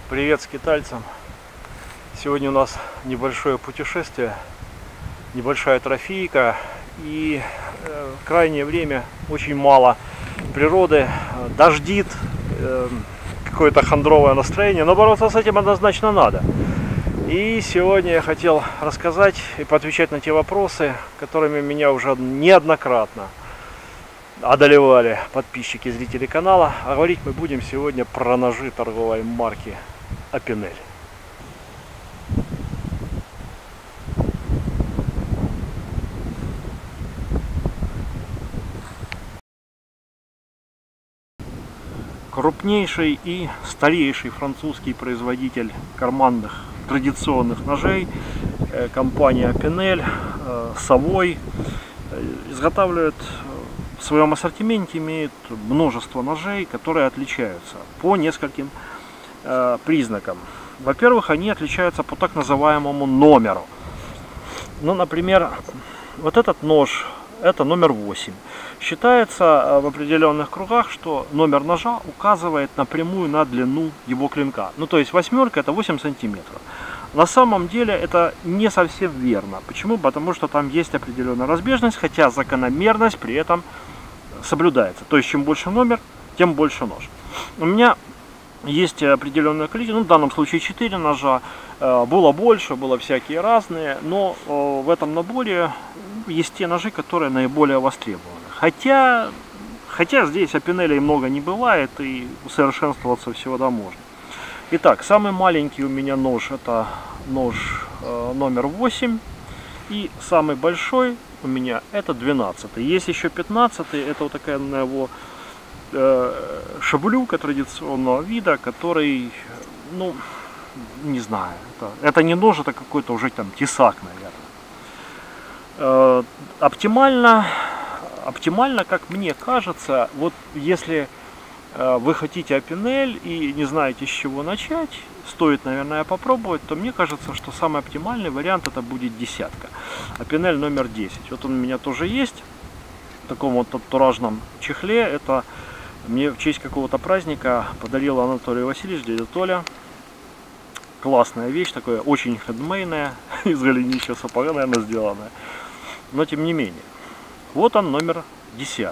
Привет скитальцам! Сегодня у нас небольшое путешествие, небольшая трофейка, и в крайнее время очень мало природы, дождит, какое-то хандровое настроение, но бороться с этим однозначно надо. И сегодня я хотел рассказать и поотвечать на те вопросы, которыми меня уже неоднократно одолевали подписчики и зрители канала. А говорить мы будем сегодня про ножи торговой марки Опинель. Крупнейший и старейший французский производитель карманных традиционных ножей, компания Опинель, Savoy, изготавливает в своем ассортименте, имеет множество ножей, которые отличаются по нескольким признакам. Во-первых, они отличаются по так называемому номеру. Ну, например, вот этот нож, это номер 8. Считается в определенных кругах, что номер ножа указывает напрямую на длину его клинка. Ну, то есть восьмерка — это 8 сантиметров. На самом деле это не совсем верно. Почему? Потому что там есть определенная разбежность, хотя закономерность при этом соблюдается. То есть чем больше номер, тем больше нож. У меня есть определенное количество, ну, в данном случае 4 ножа, было больше, было всякие разные, но в этом наборе есть те ножи, которые наиболее востребованы. Хотя здесь Опинелей много не бывает, и усовершенствоваться всегда можно. Итак, самый маленький у меня нож — это нож номер 8, и самый большой у меня — это 12. Есть еще 15, это вот такая его шаблюка традиционного вида, который, ну, не знаю, это не нож, это какой-то уже там тесак, наверное. Оптимально, как мне кажется, вот если вы хотите Опинель и не знаете, с чего начать, стоит, наверное, попробовать, то мне кажется, что самый оптимальный вариант — это будет десятка. Опинель номер 10. Вот он у меня тоже есть в таком вот антуражном чехле. Это мне в честь какого-то праздника подарил Анатолий Васильевич, дядя Толя. Классная вещь, такое очень хендмейная, из голенища сапога, наверное, сделанная. Но тем не менее. Вот он, номер 10.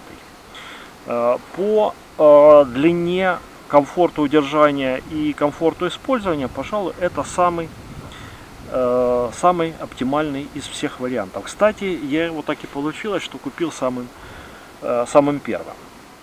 По длине, комфорту удержания и комфорту использования, пожалуй, это самый оптимальный из всех вариантов. Кстати, я вот так и получилось, что купил самым первым.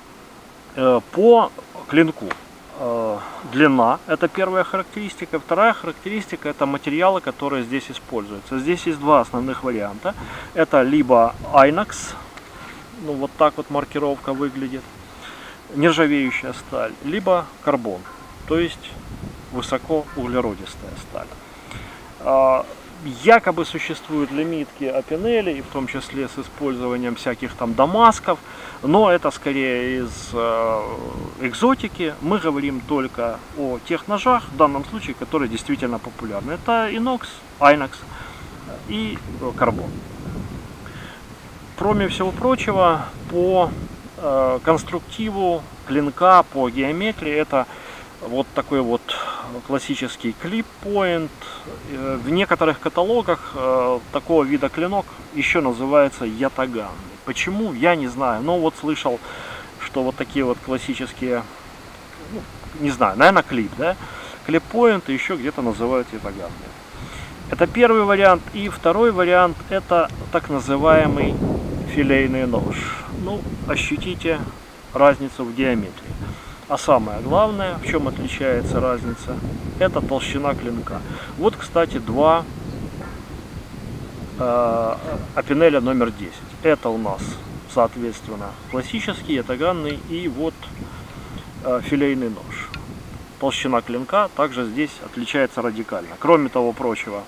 По клинку длина — это первая характеристика. Вторая характеристика — это материалы, которые здесь используются. Здесь есть два основных варианта. Это либо Inox, ну вот так вот маркировка выглядит, нержавеющая сталь, либо карбон, то есть высокоуглеродистая сталь. Якобы существуют лимитки Опинелей, в том числе с использованием всяких там дамасков, но это скорее из экзотики. Мы говорим только о тех ножах, в данном случае, которые действительно популярны. Это Inox, Inox и карбон. Кроме всего прочего, по конструктиву клинка, по геометрии, это вот такой вот классический клип-поинт. В некоторых каталогах такого вида клинок еще называется ятаганный. Почему, я не знаю, но вот слышал, что вот такие вот классические, ну, не знаю, наверное, клип, да? Клип-поинт еще где-то называют ятаганный. Это первый вариант. И второй вариант — это так называемый филейный нож. Ну, ощутите разницу в геометрии. А самое главное, в чем отличается разница, это толщина клинка. Вот, кстати, два Опинеля номер 10. Это у нас, соответственно, классический, ятаганный и вот филейный нож. Толщина клинка также здесь отличается радикально. Кроме того прочего,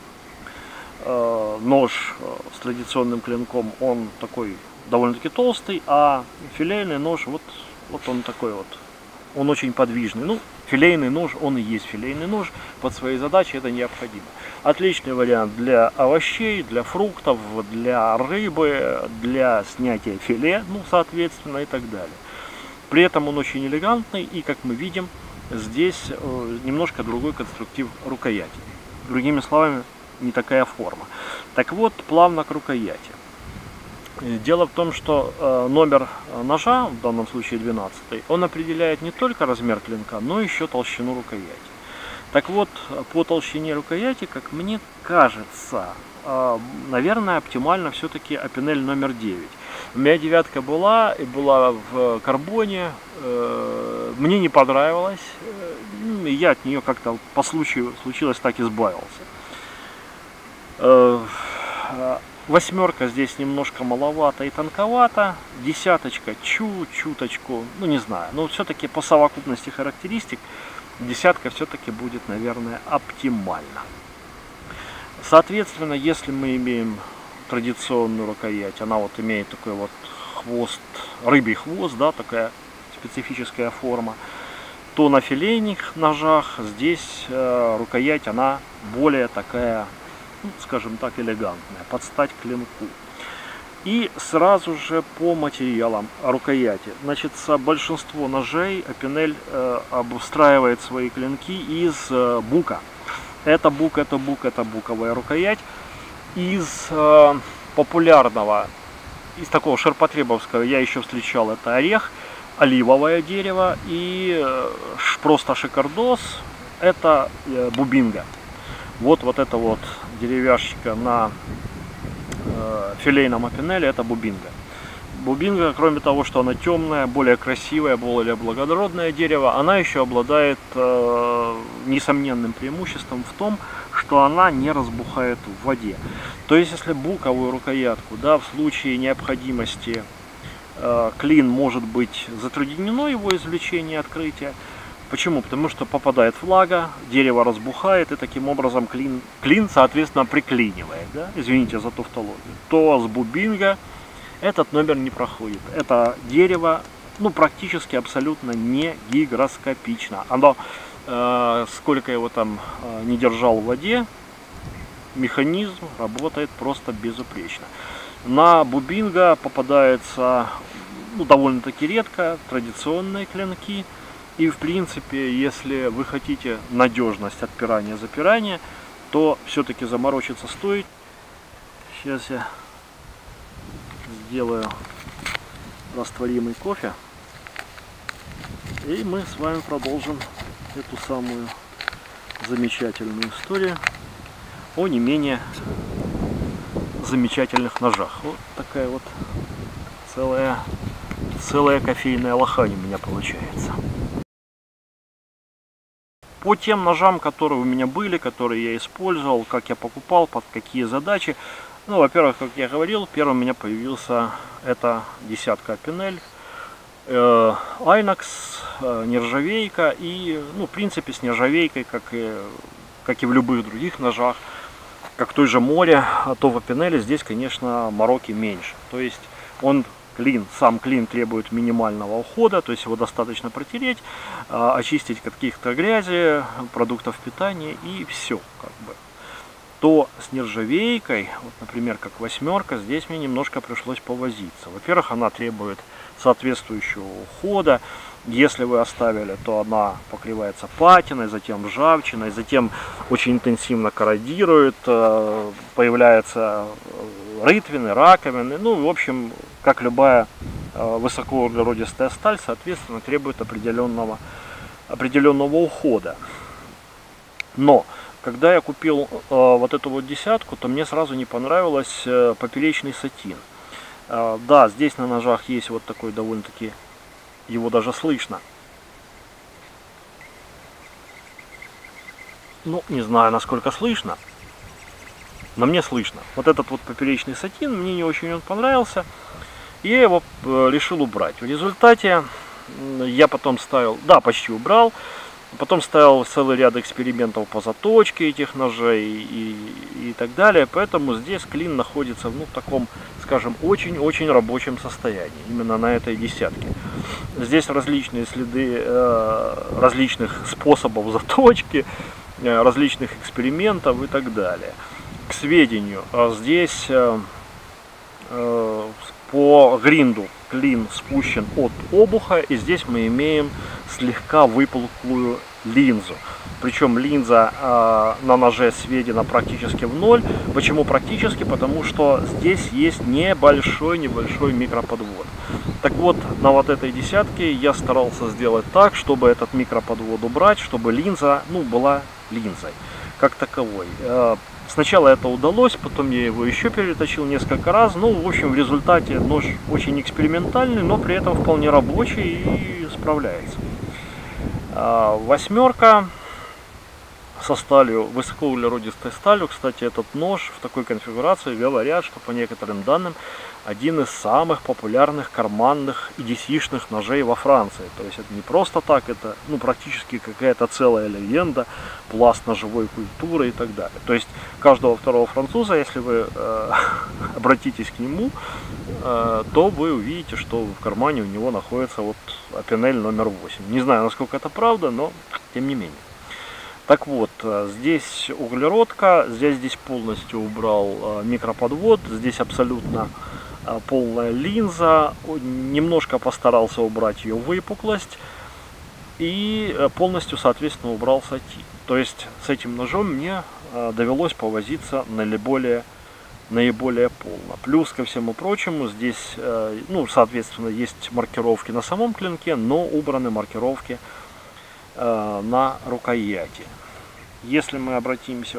нож с традиционным клинком, он такой довольно-таки толстый, а филейный нож, вот он такой вот, он очень подвижный. Ну, филейный нож, он и есть филейный нож, под своей задачей это необходимо. Отличный вариант для овощей, для фруктов, для рыбы, для снятия филе, ну, соответственно, и так далее. При этом он очень элегантный и, как мы видим, здесь немножко другой конструктив рукояти. Другими словами, не такая форма. Так вот, плавно к рукояти. Дело в том, что номер ножа, в данном случае 12, он определяет не только размер клинка, но еще толщину рукояти. Так вот, по толщине рукояти, как мне кажется, наверное, оптимально все-таки Опинель номер 9. У меня девятка была, и была в карбоне, мне не понравилось, я от нее как-то по случаю случилось так избавился. Восьмерка здесь немножко маловато и тонковато, десяточка чуточку, ну не знаю, но все-таки по совокупности характеристик десятка все-таки будет, наверное, оптимально. Соответственно, если мы имеем традиционную рукоять, она вот имеет такой вот хвост, рыбий хвост, да, такая специфическая форма, то на филейных ножах здесь рукоять, она более такая, ну, скажем так, элегантная, под стать клинку. И сразу же по материалам рукояти. Значит, большинство ножей Опинель обустраивает свои клинки из бука. Это буковая рукоять. Из популярного, из такого ширпотребовского я еще встречал, это орех, оливовое дерево, и просто шикардос, это бубинга. Вот эта вот деревяшечка на филейном Опинеле, это бубинга. Бубинга, кроме того, что она темная, более красивая, более благородное дерево, она еще обладает несомненным преимуществом в том, что она не разбухает в воде. То есть, если буковую рукоятку, да, в случае необходимости клин может быть затруднено его извлечение и открытие. Почему? Потому что попадает влага, дерево разбухает, и таким образом клин соответственно, приклинивает. Да? Извините за тавтологию. То с бубинга этот номер не проходит. Это дерево, ну, практически абсолютно не гигроскопично. Оно, сколько его там не держал в воде, механизм работает просто безупречно. На бубинга попадаются, ну, довольно-таки редко традиционные клинки. И в принципе, если вы хотите надежность отпирания-запирания, то все-таки заморочиться стоит. Сейчас я сделаю растворимый кофе. И мы с вами продолжим эту самую замечательную историю о не менее замечательных ножах. Вот такая вот целая кофейная лохань у меня получается. По тем ножам, которые у меня были, которые я использовал, как я покупал, под какие задачи. Ну, во-первых, как я говорил, первым у меня появился это десятка Опинель, Айнакс, нержавейка. И, ну, в принципе, с нержавейкой, как и в любых других ножах, как в той же Море, а то в Опинеле здесь, конечно, мороки меньше. То есть сам клин требует минимального ухода, то есть его достаточно протереть, очистить каких-то грязи, продуктов питания и все, как бы. То с нержавейкой, вот, например, как восьмерка, здесь мне немножко пришлось повозиться. Во-первых, она требует соответствующего ухода. Если вы оставили, то она покрывается патиной, затем ржавчиной, затем очень интенсивно корродирует, появляются рытвины, раковины. Ну, в общем, как любая высокоуглеродистая сталь, соответственно, требует определенного ухода. Но когда я купил вот эту вот десятку, то мне сразу не понравилось поперечный сатин. Да, здесь на ножах есть вот такой довольно-таки, его даже слышно. Ну, не знаю, насколько слышно, но мне слышно. Вот этот вот поперечный сатин мне не очень он понравился, и я его решил убрать. В результате я потом ставил, да, почти убрал, потом ставил целый ряд экспериментов по заточке этих ножей и так далее. Поэтому здесь клин находится в таком, скажем, очень-очень рабочем состоянии, именно на этой десятке. Здесь различные следы различных способов заточки, различных экспериментов и так далее. К сведению, здесь по гринду клин спущен от обуха, и здесь мы имеем слегка выпуклую линзу. Причем линза на ноже сведена практически в ноль. Почему практически? Потому что здесь есть небольшой микроподвод. Так вот, на вот этой десятке я старался сделать так, чтобы этот микроподвод убрать, чтобы линза, ну, была линзой как таковой. Сначала это удалось, потом я его еще переточил несколько раз. Ну, в общем, в результате нож очень экспериментальный, но при этом вполне рабочий и справляется. Восьмерка со сталью, высокоуглеродистой сталью. Кстати, этот нож в такой конфигурации, говорят, что по некоторым данным один из самых популярных карманных и DC-шных ножей во Франции. То есть это не просто так, это, ну, практически какая-то целая легенда, пласт ножевой культуры и так далее. То есть каждого второго француза, если вы обратитесь к нему, то вы увидите, что в кармане у него находится вот Opinel номер 8. Не знаю, насколько это правда, но тем не менее. Так вот, здесь углеродка, здесь полностью убрал микроподвод, здесь абсолютно полная линза, немножко постарался убрать ее выпуклость и полностью, соответственно, убрал сатин. То есть с этим ножом мне довелось повозиться наиболее полно. Плюс ко всему прочему, здесь, ну, соответственно, есть маркировки на самом клинке, но убраны маркировки на рукояти. Если мы обратимся,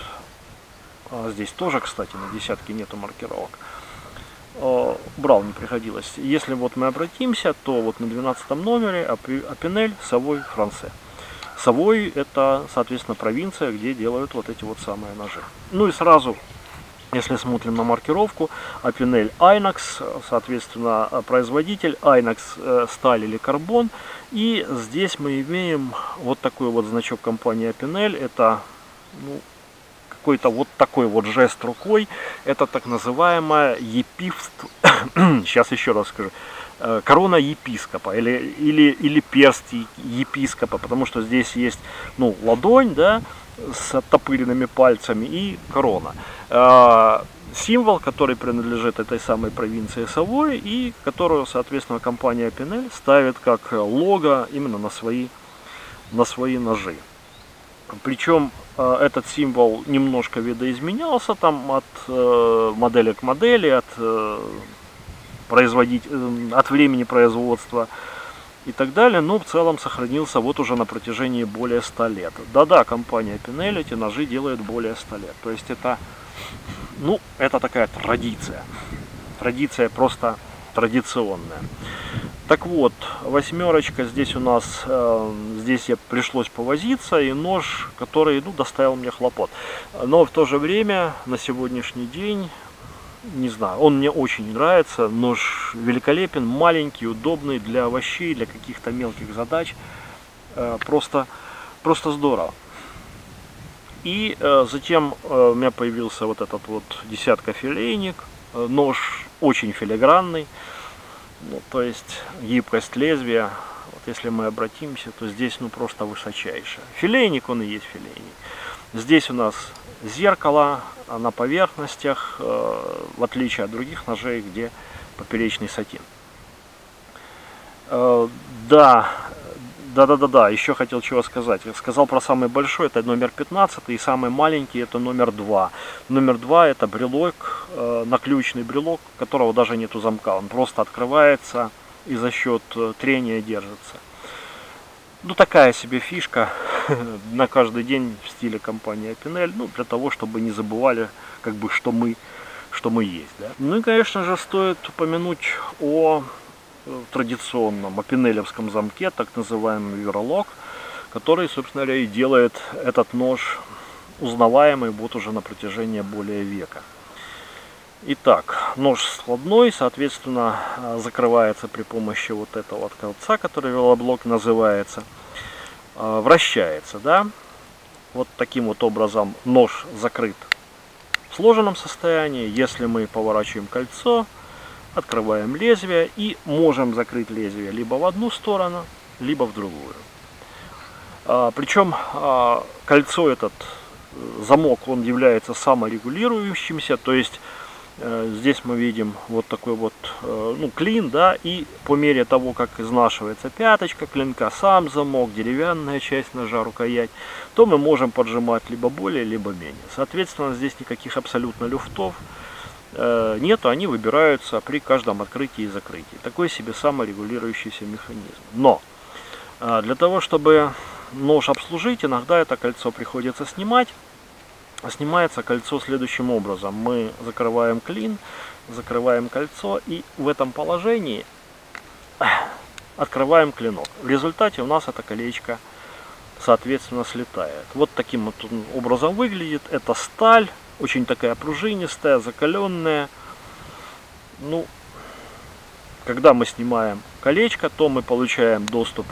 вот здесь тоже, кстати, на десятке нету маркировок, брал не приходилось. Если вот мы обратимся, то вот на 12 номере Opinel Savoy Français. Savoy — это, соответственно, провинция, где делают вот эти вот самые ножи. Ну и сразу, если смотрим на маркировку, Opinel Inox, соответственно, производитель Inox сталь или карбон. И здесь мы имеем вот такой вот значок компании Opinel. Это, ну, какой-то вот такой вот жест рукой. Это так называемая сейчас еще раз скажу, корона епископа или перст епископа, потому что здесь есть, ну, ладонь, да, с оттопыренными пальцами и корона. Символ, который принадлежит этой самой провинции Savoy и которую, соответственно, компания Opinel ставит как лого именно на свои ножи. Причем этот символ немножко видоизменялся там от модели к модели, от времени производства и так далее, но в целом сохранился вот уже на протяжении более 100 лет. Да-да, компания Opinel эти ножи делает более 100 лет. То есть это, ну, это такая традиция. Традиция просто традиционная. Так вот, восьмерочка здесь у нас, здесь пришлось повозиться, и нож, который, ну, доставил мне хлопот. Но в то же время, на сегодняшний день, не знаю, он мне очень нравится. Нож великолепен, маленький, удобный для овощей, для каких-то мелких задач. Просто здорово. И затем у меня появился вот этот вот десятка филейник. Нож очень филигранный. Ну, то есть гибкость лезвия, вот если мы обратимся, то здесь, ну, просто высочайшая. Филейник, он и есть филейник. Здесь у нас зеркало на поверхностях, в отличие от других ножей, где поперечный сатин. Да, еще хотел чего сказать. Я сказал про самый большой, это номер 15, и самый маленький это номер 2. Номер 2 это брелок, наключный брелок, у которого даже нету замка. Он просто открывается и за счет трения держится. Ну, такая себе фишка на каждый день в стиле компании Opinel, ну, для того, чтобы не забывали, как бы, что мы есть, да? Ну и, конечно же, стоит упомянуть о традиционном опинелевском замке, так называемый Verolog, который, собственно говоря, и делает этот нож узнаваемый вот уже на протяжении более века. Итак, нож складной, соответственно, закрывается при помощи вот этого вот кольца, который велоблок называется, вращается, да, вот таким вот образом нож закрыт в сложенном состоянии. Если мы поворачиваем кольцо, открываем лезвие и можем закрыть лезвие либо в одну сторону, либо в другую. Причем кольцо, этот замок, он является саморегулирующимся, то есть Здесь мы видим вот такой вот клин, да, и по мере того, как изнашивается пяточка клинка, сам замок, деревянная часть ножа, рукоять, то мы можем поджимать либо более, либо менее. Соответственно, здесь никаких абсолютно люфтов нету, они выбираются при каждом открытии и закрытии. Такой себе саморегулирующийся механизм. Но для того, чтобы нож обслужить, иногда это кольцо приходится снимать. Снимается кольцо следующим образом. Мы закрываем клин, закрываем кольцо и в этом положении открываем клинок. В результате у нас это колечко, соответственно, слетает. Вот таким вот образом выглядит. Это сталь, очень такая пружинистая, закаленная. Ну, когда мы снимаем колечко, то мы получаем доступ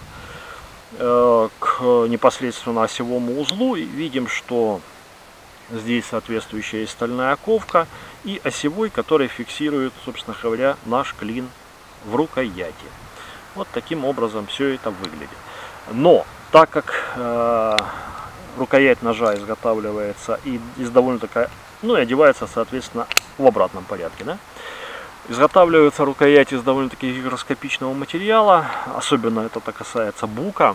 к непосредственно осевому узлу и видим, что здесь соответствующая стальная оковка и осевой, который фиксирует, собственно говоря, наш клин в рукояти. Вот таким образом все это выглядит. Но так как рукоять ножа изготавливается и довольно-таки, и одевается, соответственно, в обратном порядке, да? Изготавливается рукоять из довольно-таки гигроскопичного материала, особенно это касается бука,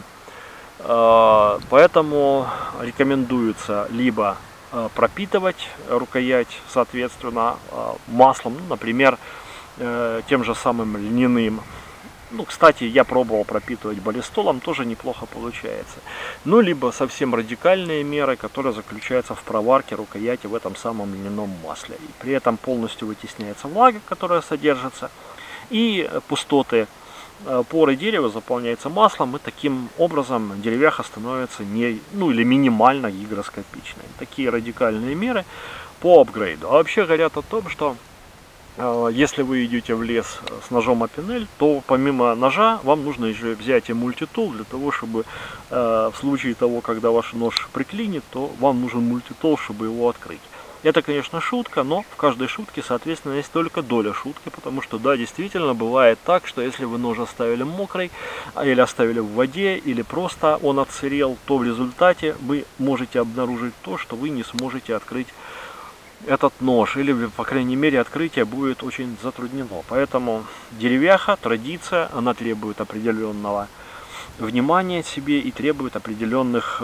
поэтому рекомендуется либо пропитывать рукоять, соответственно, маслом, например, тем же самым льняным. Кстати, я пробовал пропитывать баллистолом, тоже неплохо получается. Либо совсем радикальные меры, которые заключаются в проварке рукояти в этом самом льняном масле. И при этом полностью вытесняется влага, которая содержится, и пустоты поры дерева заполняются маслом, и таким образом деревяха становится или минимально гигроскопичной. Такие радикальные меры по апгрейду. А вообще говорят о том, что если вы идете в лес с ножом Опинель, то помимо ножа вам нужно еще взять и мультитул для того, чтобы в случае того, когда ваш нож приклинит, то вам нужен мультитул, чтобы его открыть. Это, конечно, шутка, но в каждой шутке, соответственно, есть только доля шутки, потому что, да, действительно, бывает так, что если вы нож оставили мокрый, или оставили в воде, или просто он отсырел, то в результате вы можете обнаружить то, что вы не сможете открыть этот нож, или, по крайней мере, открытие будет очень затруднено. Поэтому деревяха, традиция, она требует определенного внимания себе и требует определенных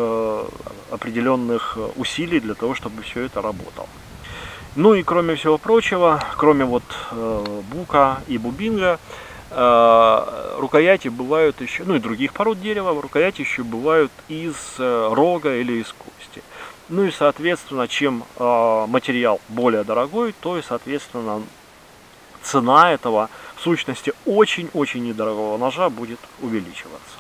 усилий для того, чтобы все это работало. И кроме всего прочего, кроме бука и бубинга, рукояти бывают еще, и других пород дерева, рукояти еще бывают из рога или из кости. И, соответственно, чем материал более дорогой, то и, соответственно, цена этого, в сущности, очень-очень недорогого ножа будет увеличиваться.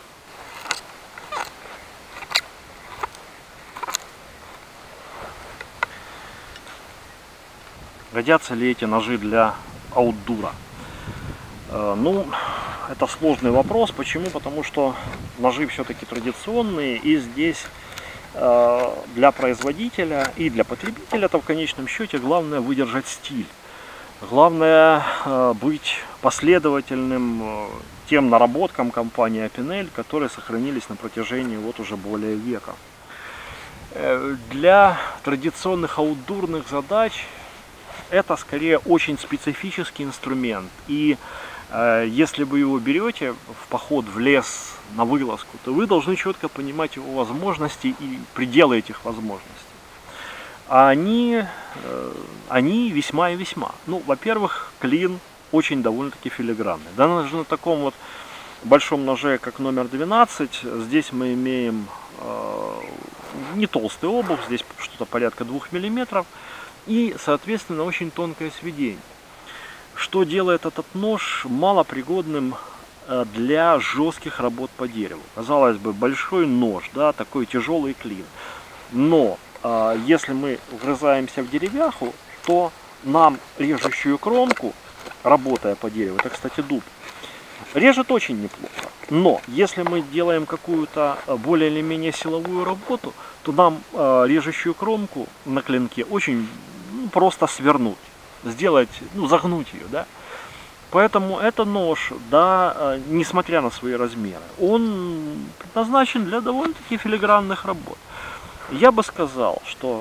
Годятся ли эти ножи для аутдура? Это сложный вопрос. Почему? Потому что ножи все-таки традиционные, и здесь для производителя и для потребителя-то в конечном счете главное выдержать стиль. Главное быть последовательным тем наработкам компании Opinel, которые сохранились на протяжении уже более века. Для традиционных аутдурных задач это скорее очень специфический инструмент. И если вы его берете в поход в лес на вылазку, то вы должны четко понимать его возможности и пределы этих возможностей. А они весьма и весьма. Во-первых, клин очень довольно-таки филигранный. Даже на таком большом ноже, как номер 12, здесь мы имеем не толстый обух, здесь что-то порядка 2 мм, и, соответственно, очень тонкое сведение, что делает этот нож малопригодным для жестких работ по дереву. Казалось бы, большой нож, да, такой тяжелый клин, но если мы вгрызаемся в деревяху, то нам режущую кромку, работая по дереву, это, кстати, дуб, режет очень неплохо. Но если мы делаем какую-то более или менее силовую работу, то нам режущую кромку на клинке очень просто свернуть, сделать, загнуть ее, да. Поэтому это нож, да, несмотря на свои размеры, он предназначен для довольно-таки филигранных работ. Я бы сказал, что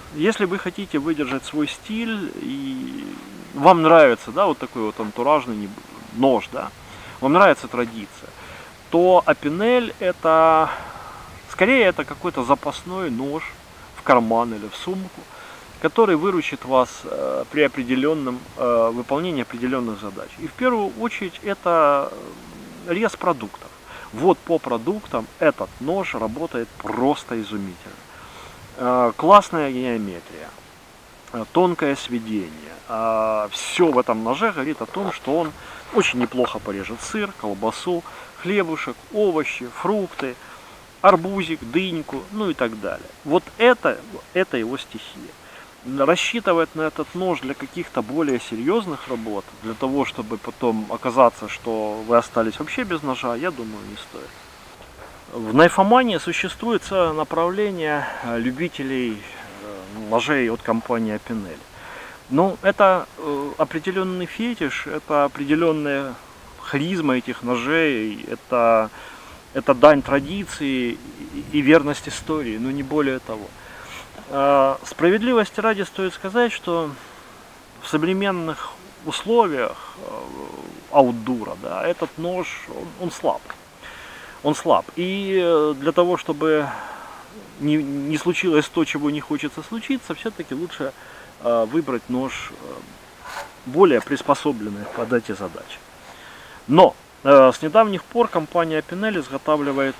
Если вы хотите выдержать свой стиль и вам нравится, да, вот такой вот антуражный нож, да, вам нравится традиция, то Опинель это, скорее это какой-то запасной нож в карман или в сумку, который выручит вас при выполнении определенных задач. И в первую очередь это рез продуктов. Вот по продуктам этот нож работает просто изумительно. Классная геометрия, тонкое сведение. Все в этом ноже говорит о том, что он очень неплохо порежет сыр, колбасу, хлебушек, овощи, фрукты, арбузик, дыньку, ну и так далее. Вот это его стихия. Рассчитывать на этот нож для каких-то более серьезных работ, для того, чтобы потом оказаться, что вы остались вообще без ножа, я думаю, не стоит. В найфомании существует целое направление любителей ножей от компании Опинель. Но это определенный фетиш, это определенная харизма этих ножей, это дань традиции и верность истории, но не более того. Справедливости ради стоит сказать, что в современных условиях аутдура, да, этот нож, он слаб. Он слаб. И для того, чтобы не случилось то, чего не хочется случиться, все-таки лучше выбрать нож более приспособленный под эти задачи. Но с недавних пор компания Опинель изготавливает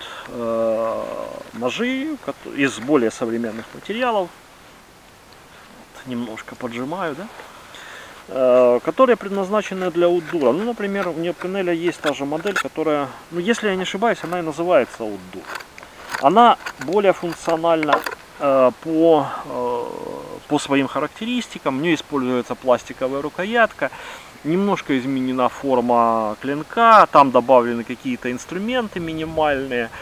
ножи из более современных материалов. Вот, немножко поджимаю, да? Которые предназначены для аутдура. Ну, например, у Опинеля есть та же модель, которая, ну, если я не ошибаюсь, она и называется аутдур. Она более функциональна по своим характеристикам. В ней используется пластиковая рукоятка. Немножко изменена форма клинка, там добавлены какие-то инструменты минимальные.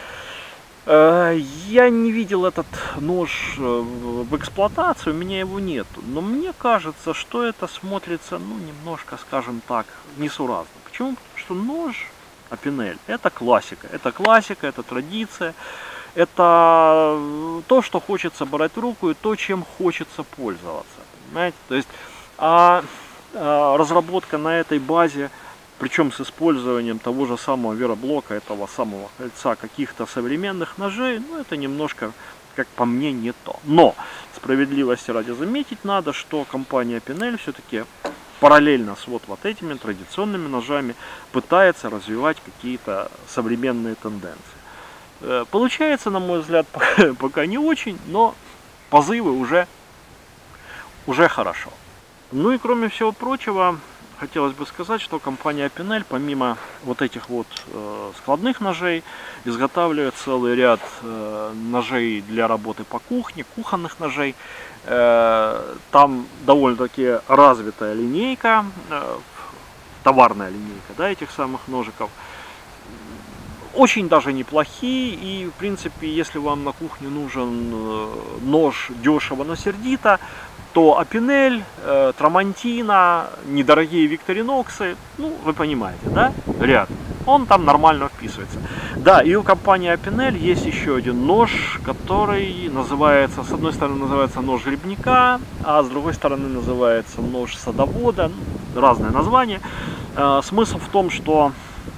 Я не видел этот нож в эксплуатации, у меня его нету. Но мне кажется, что это смотрится, ну, немножко, скажем так, несуразно. Почему? Потому что нож Опинель это классика, это традиция. Это то, что хочется брать в руку и то, чем хочется пользоваться. Понимаете? То есть, разработка на этой базе, причем с использованием того же самого вероблока, этого самого кольца, каких-то современных ножей, ну это немножко, как по мне, не то. Но справедливости ради заметить надо, что компания Опинель все-таки параллельно с вот этими традиционными ножами пытается развивать какие-то современные тенденции. Получается, на мой взгляд, пока не очень, но позывы уже хорошо. Ну и кроме всего прочего, хотелось бы сказать, что компания Опинель, помимо вот этих вот складных ножей, изготавливает целый ряд ножей для работы по кухне, кухонных ножей. Там довольно-таки развитая линейка, товарная линейка, да, этих самых ножиков. Очень даже неплохие, и в принципе, если вам на кухне нужен нож дешево, но сердито, то Опинель, Трамонтино, недорогие Викториноксы, ну, вы понимаете, да, ряд, он там нормально вписывается. Да, и у компании Опинель есть еще один нож, который называется, с одной стороны называется нож грибника, а с другой стороны называется нож садовода, разное название. Смысл в том, что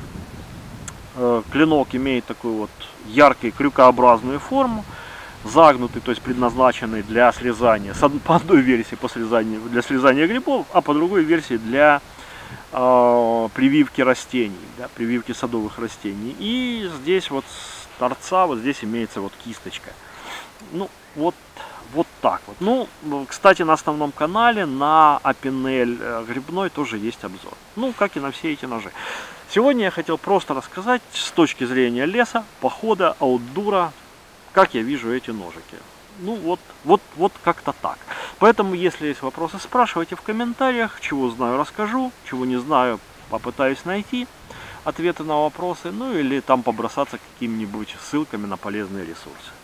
клинок имеет такую вот яркую крюкообразную форму, загнутый, то есть предназначенный для срезания, по одной версии для срезания грибов, а по другой версии для прививки растений, да, прививки садовых растений. И здесь вот с торца, вот здесь имеется вот кисточка. Ну, вот так вот. Ну, кстати, на основном канале на Опинель грибной тоже есть обзор. Ну, как и на все эти ножи. Сегодня я хотел просто рассказать с точки зрения леса, похода, аутдура, как я вижу эти ножики. Ну вот как-то так. Поэтому, если есть вопросы, спрашивайте в комментариях. Чего знаю, расскажу. Чего не знаю, попытаюсь найти ответы на вопросы. Ну или там побросаться какими-нибудь ссылками на полезные ресурсы.